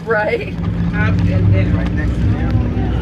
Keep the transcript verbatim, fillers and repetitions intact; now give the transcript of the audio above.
Right. Up and then right next to them.